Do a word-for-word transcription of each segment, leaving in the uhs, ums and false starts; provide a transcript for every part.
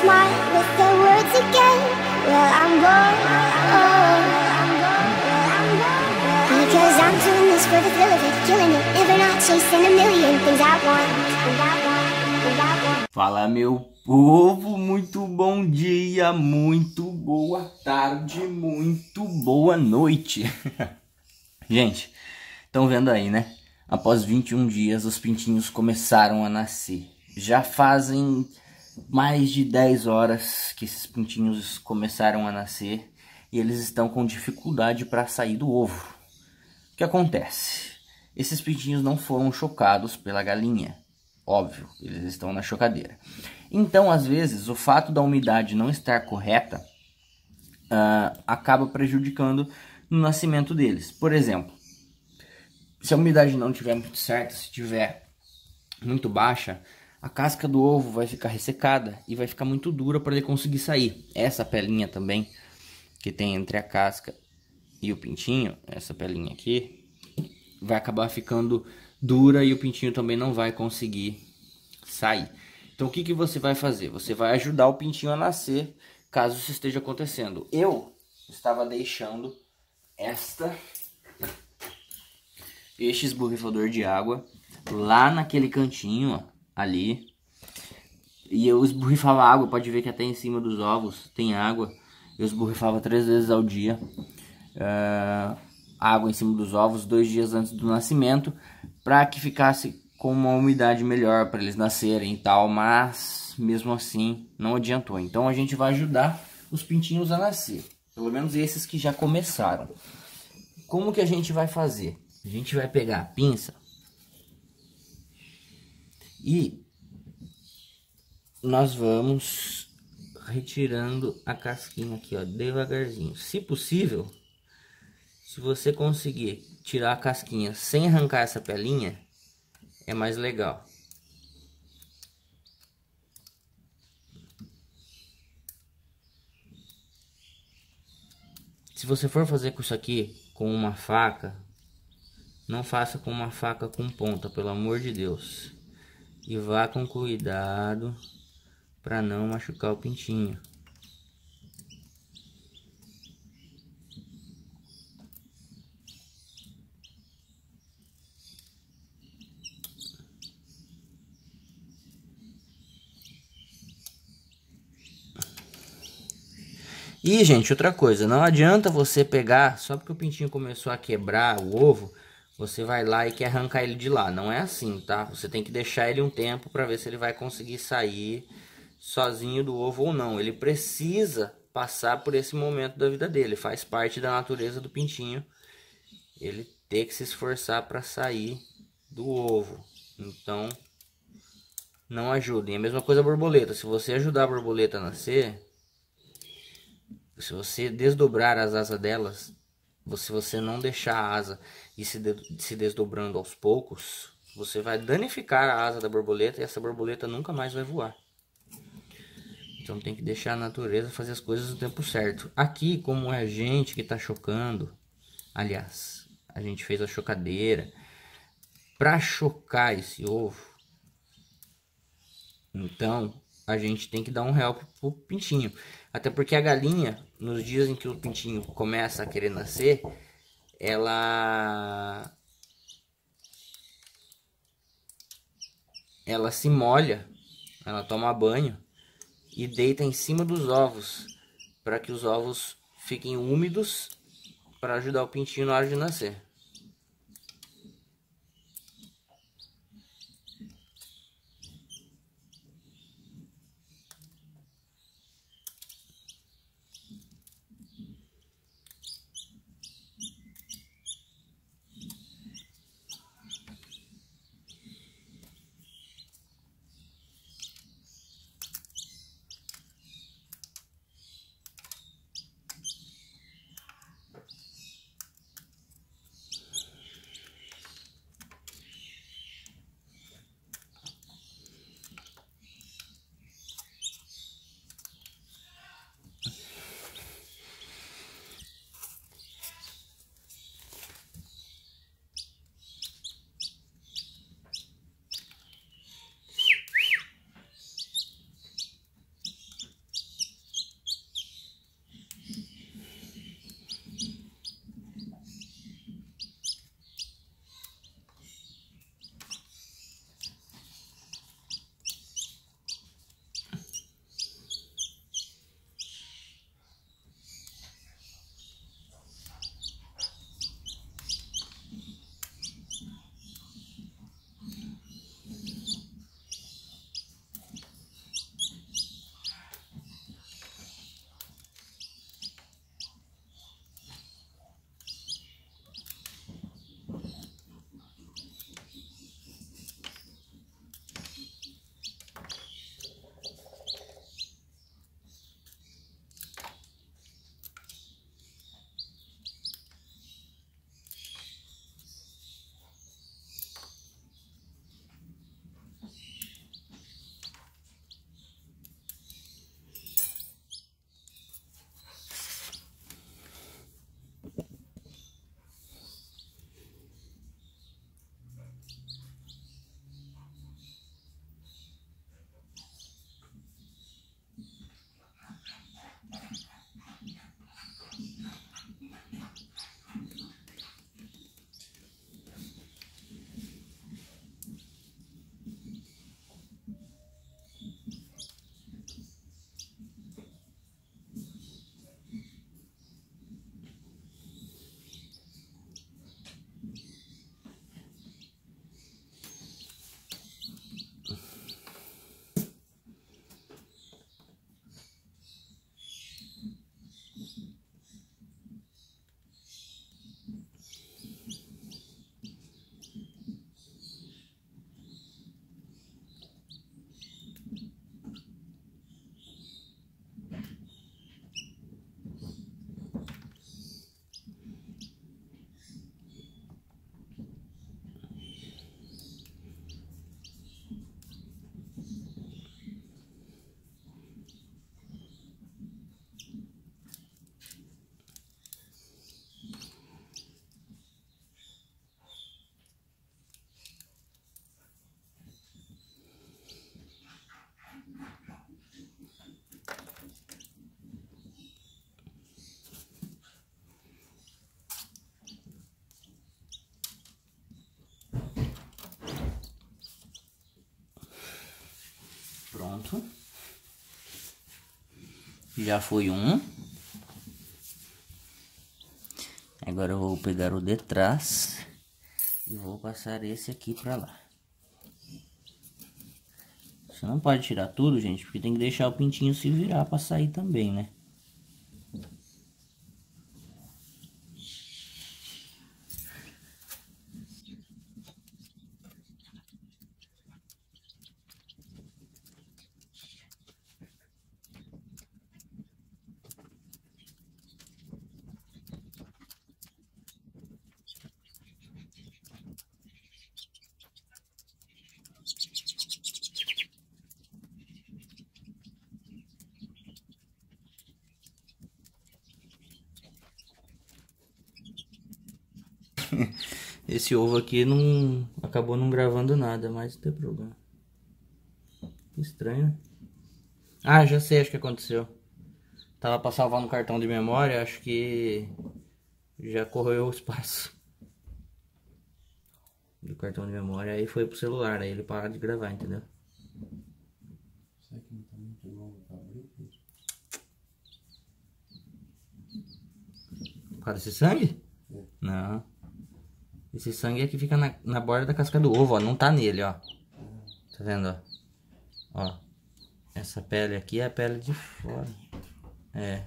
smile with the words again. Well, I'm bored, because I'm doing this for the thrill of it, killing it, never not chasing a million things I want, things I want, things I want. Fala, meu povo, muito bom dia, muito boa tarde, muito boa noite. Gente, estão vendo aí, né? Após vinte e um dias os pintinhos começaram a nascer. Já fazem mais de dez horas que esses pintinhos começaram a nascer e eles estão com dificuldade para sair do ovo. O que acontece? Esses pintinhos não foram chocados pela galinha. Óbvio, eles estão na chocadeira. Então, às vezes, o fato da umidade não estar correta uh, acaba prejudicando no nascimento deles. Por exemplo, se a umidade não estiver muito certa, se estiver muito baixa, a casca do ovo vai ficar ressecada e vai ficar muito dura para ele conseguir sair. Essa pelinha também, que tem entre a casca e o pintinho, essa pelinha aqui, vai acabar ficando dura e o pintinho também não vai conseguir sair. Então o que, que você vai fazer? Você vai ajudar o pintinho a nascer, caso isso esteja acontecendo. Eu estava deixando esta, este esborrifador de água lá naquele cantinho, ó, ali, e eu esborrifava água. Pode ver que até em cima dos ovos tem água. Eu esborrifava três vezes ao dia uh, água em cima dos ovos, dois dias antes do nascimento, para que ficasse com uma umidade melhor para eles nascerem e tal, mas mesmo assim não adiantou. Então a gente vai ajudar os pintinhos a nascer, pelo menos esses que já começaram. Como que a gente vai fazer? A gente vai pegar a pinça e nós vamos retirando a casquinha aqui, ó, devagarzinho. Se possível, se você conseguir tirar a casquinha sem arrancar essa pelinha, é mais legal. Se você for fazer com isso aqui com uma faca, não faça com uma faca com ponta, pelo amor de Deus. E vá com cuidado para não machucar o pintinho. E, gente, outra coisa, não adianta você pegar, só porque o pintinho começou a quebrar o ovo, você vai lá e quer arrancar ele de lá. Não é assim, tá? Você tem que deixar ele um tempo para ver se ele vai conseguir sair sozinho do ovo ou não. Ele precisa passar por esse momento da vida dele, faz parte da natureza do pintinho ele ter que se esforçar para sair do ovo. Então, não ajudem. A mesma coisa a borboleta. Se você ajudar a borboleta a nascer, se você desdobrar as asas delas, se você não deixar a asa e se, de, se desdobrando aos poucos, você vai danificar a asa da borboleta e essa borboleta nunca mais vai voar. Então tem que deixar a natureza fazer as coisas no tempo certo. Aqui, como é a gente que está chocando, aliás, a gente fez a chocadeira para chocar esse ovo. Então a gente tem que dar um help pro pintinho. Até porque a galinha, nos dias em que o pintinho começa a querer nascer, ela ela se molha, ela toma banho e deita em cima dos ovos para que os ovos fiquem úmidos para ajudar o pintinho na hora de nascer. Pronto. Já foi um. Agora eu vou pegar o de trás e vou passar esse aqui pra lá. Você não pode tirar tudo, gente, porque tem que deixar o pintinho se virar pra sair também, né? Esse ovo aqui não acabou não gravando nada, mas não tem problema. Estranho, né? Ah, já sei, acho que aconteceu. Tava pra salvar no cartão de memória, acho que já correu o espaço do cartão de memória, aí foi pro celular, aí ele para de gravar, entendeu? Por causa desse sangue? É. Não. Esse sangue aqui fica na, na borda da casca do ovo, ó. Não tá nele, ó. Tá vendo, ó? Ó. Essa pele aqui é a pele de fora. É.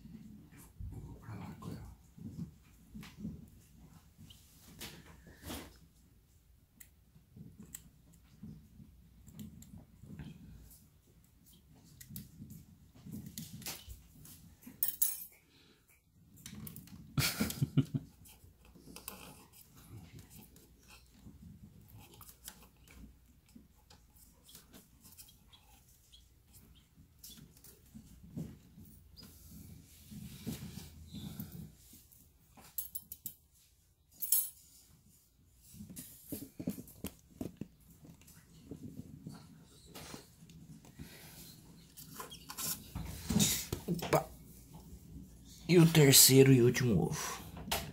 Opa. E o terceiro e último ovo.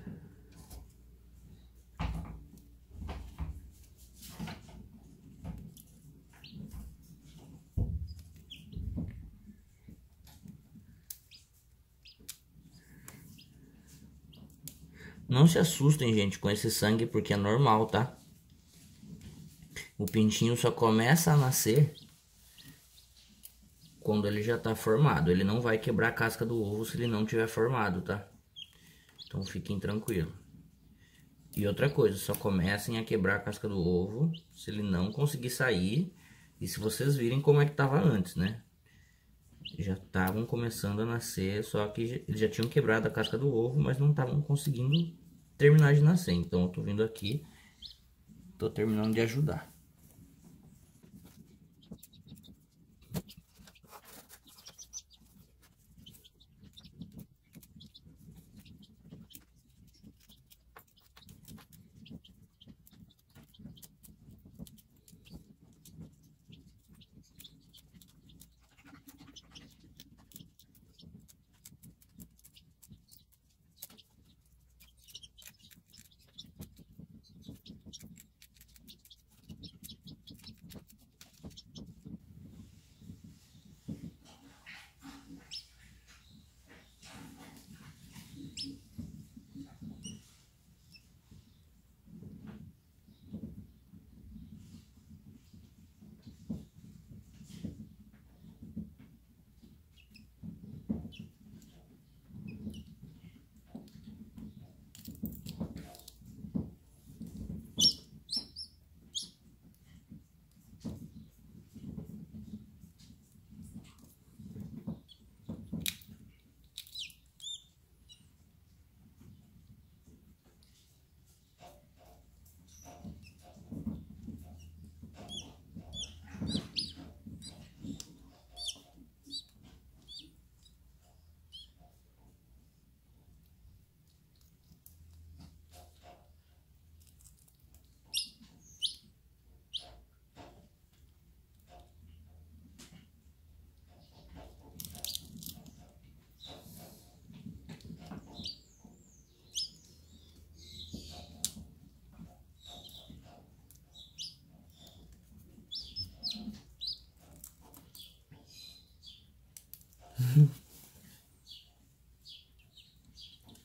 Não se assustem, gente, com esse sangue, porque é normal, tá? O pintinho só começa a nascer quando ele já tá formado. Ele não vai quebrar a casca do ovo se ele não tiver formado, tá? Então fiquem tranquilos. E outra coisa, só comecem a quebrar a casca do ovo se ele não conseguir sair e se vocês virem como é que tava antes, né? Já estavam começando a nascer, só que eles já tinham quebrado a casca do ovo, mas não estavam conseguindo terminar de nascer. Então eu tô vindo aqui, tô terminando de ajudar.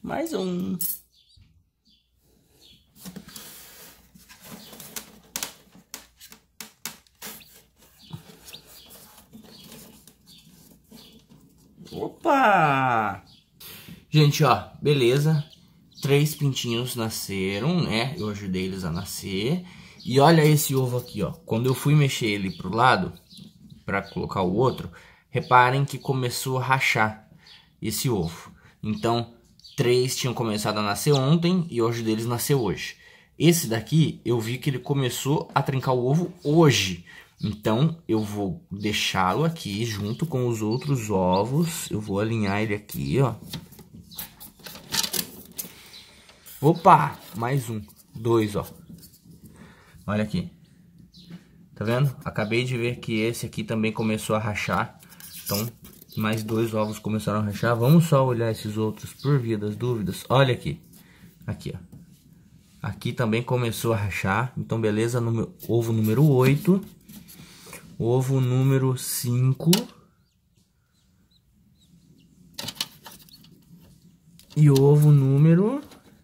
Mais um. Opa! Gente, ó, beleza. Três pintinhos nasceram, né? Eu ajudei eles a nascer. E olha esse ovo aqui, ó. Quando eu fui mexer ele pro lado, pra colocar o outro, reparem que começou a rachar esse ovo. Então, três tinham começado a nascer ontem e hoje deles nasceu hoje. Esse daqui, eu vi que ele começou a trincar o ovo hoje. Então, eu vou deixá-lo aqui junto com os outros ovos. Eu vou alinhar ele aqui, ó. Opa! Mais um. Dois, ó. Olha aqui. Tá vendo? Acabei de ver que esse aqui também começou a rachar. Então, mais dois ovos começaram a rachar. Vamos só olhar esses outros por via das dúvidas. Olha aqui. Aqui, ó. Aqui também começou a rachar. Então, beleza. Número, ovo número oito. Ovo número cinco. E ovo número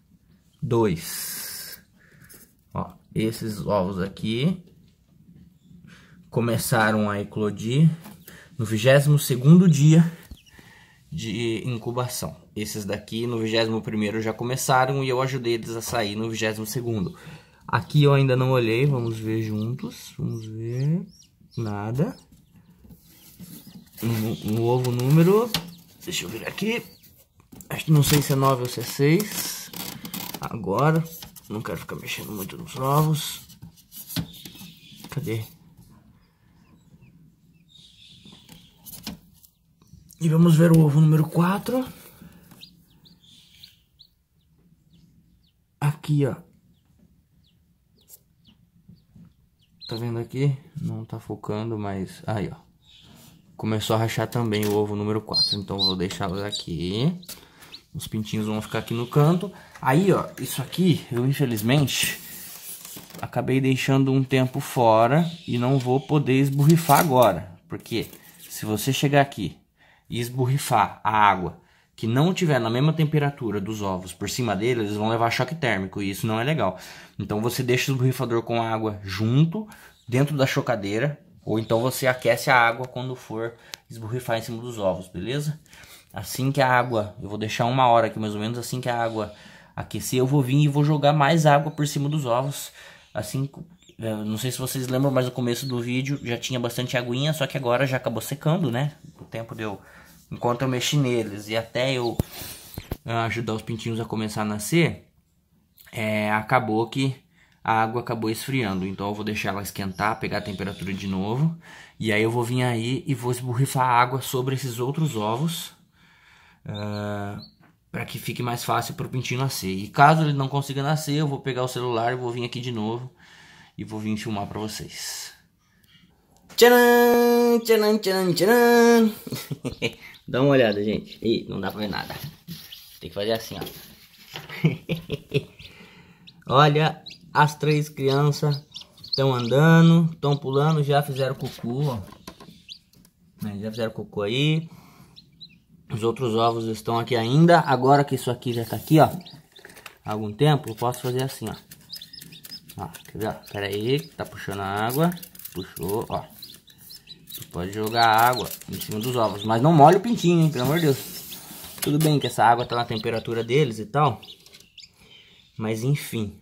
dois. Ó, esses ovos aqui começaram a eclodir no vigésimo segundo dia de incubação. Esses daqui no vigésimo primeiro já começaram e eu ajudei eles a sair no vigésimo segundo. Aqui eu ainda não olhei, vamos ver juntos. Vamos ver. Nada. No, no ovo número, deixa eu ver aqui. Acho que não sei se é nove ou se é seis. Agora, não quero ficar mexendo muito nos ovos. Cadê? E vamos ver o ovo número quatro. Aqui, ó. Tá vendo aqui? Não tá focando, mas... Aí, ó. Começou a rachar também o ovo número quatro. Então, vou deixá-los aqui. Os pintinhos vão ficar aqui no canto. Aí, ó. Isso aqui, eu infelizmente... acabei deixando um tempo fora. E não vou poder esborrifar agora. Porque se você chegar aqui e esborrifar a água que não tiver na mesma temperatura dos ovos por cima deles, eles vão levar choque térmico e isso não é legal. Então você deixa o esborrifador com a água junto, dentro da chocadeira, ou então você aquece a água quando for esborrifar em cima dos ovos, beleza? Assim que a água, eu vou deixar uma hora aqui mais ou menos, assim que a água aquecer, eu vou vir e vou jogar mais água por cima dos ovos. Assim, não sei se vocês lembram, mas no começo do vídeo já tinha bastante aguinha, só que agora já acabou secando, né? O tempo deu... Enquanto eu mexi neles e até eu ajudar os pintinhos a começar a nascer, é, acabou que a água acabou esfriando. Então eu vou deixar ela esquentar, pegar a temperatura de novo. E aí eu vou vir aí e vou esborrifar a água sobre esses outros ovos. Uh, para que fique mais fácil para o pintinho nascer. E caso ele não consiga nascer, eu vou pegar o celular e vou vir aqui de novo. E vou vir filmar para vocês. Tcharam, tcharam, tcharam, tcharam. Dá uma olhada, gente. Ih, não dá pra ver nada. Tem que fazer assim, ó. Olha, as três crianças estão andando, estão pulando, já fizeram cocô, ó. Já fizeram cocô aí. Os outros ovos estão aqui ainda. Agora que isso aqui já tá aqui, ó, há algum tempo, eu posso fazer assim, ó. Ó, quer ver? Pera aí, tá puxando a água. Puxou, ó. Você pode jogar água em cima dos ovos, mas não molha o pintinho, hein, pelo amor de Deus. Tudo bem que essa água tá na temperatura deles e tal, mas enfim.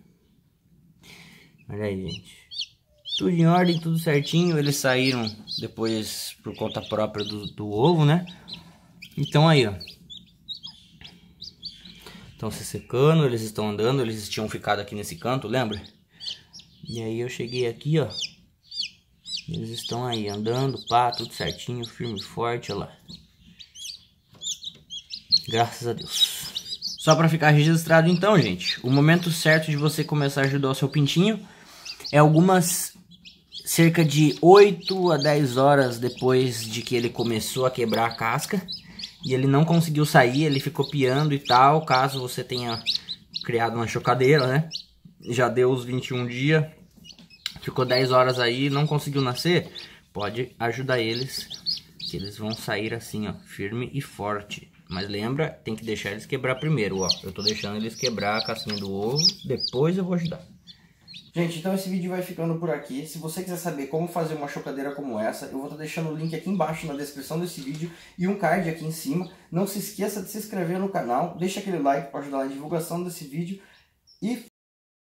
Olha aí, gente. Tudo em ordem, tudo certinho. Eles saíram depois por conta própria do, do ovo, né? Então aí, ó. Estão se secando, eles estão andando. Eles tinham ficado aqui nesse canto, lembra? E aí eu cheguei aqui, ó. Eles estão aí andando, pá, tudo certinho, firme e forte, olha lá. Graças a Deus. Só para ficar registrado então, gente, o momento certo de você começar a ajudar o seu pintinho é algumas, cerca de oito a dez horas depois de que ele começou a quebrar a casca. E ele não conseguiu sair, ele ficou piando e tal, caso você tenha criado uma chocadeira, né? Já deu os vinte e um dias. Ficou dez horas aí, não conseguiu nascer, pode ajudar eles, que eles vão sair assim, ó, firme e forte. Mas lembra, tem que deixar eles quebrar primeiro, ó. Eu tô deixando eles quebrar a casquinha do ovo, depois eu vou ajudar. Gente, então esse vídeo vai ficando por aqui. Se você quiser saber como fazer uma chocadeira como essa, eu vou estar deixando o link aqui embaixo na descrição desse vídeo e um card aqui em cima. Não se esqueça de se inscrever no canal, deixa aquele like para ajudar na divulgação desse vídeo e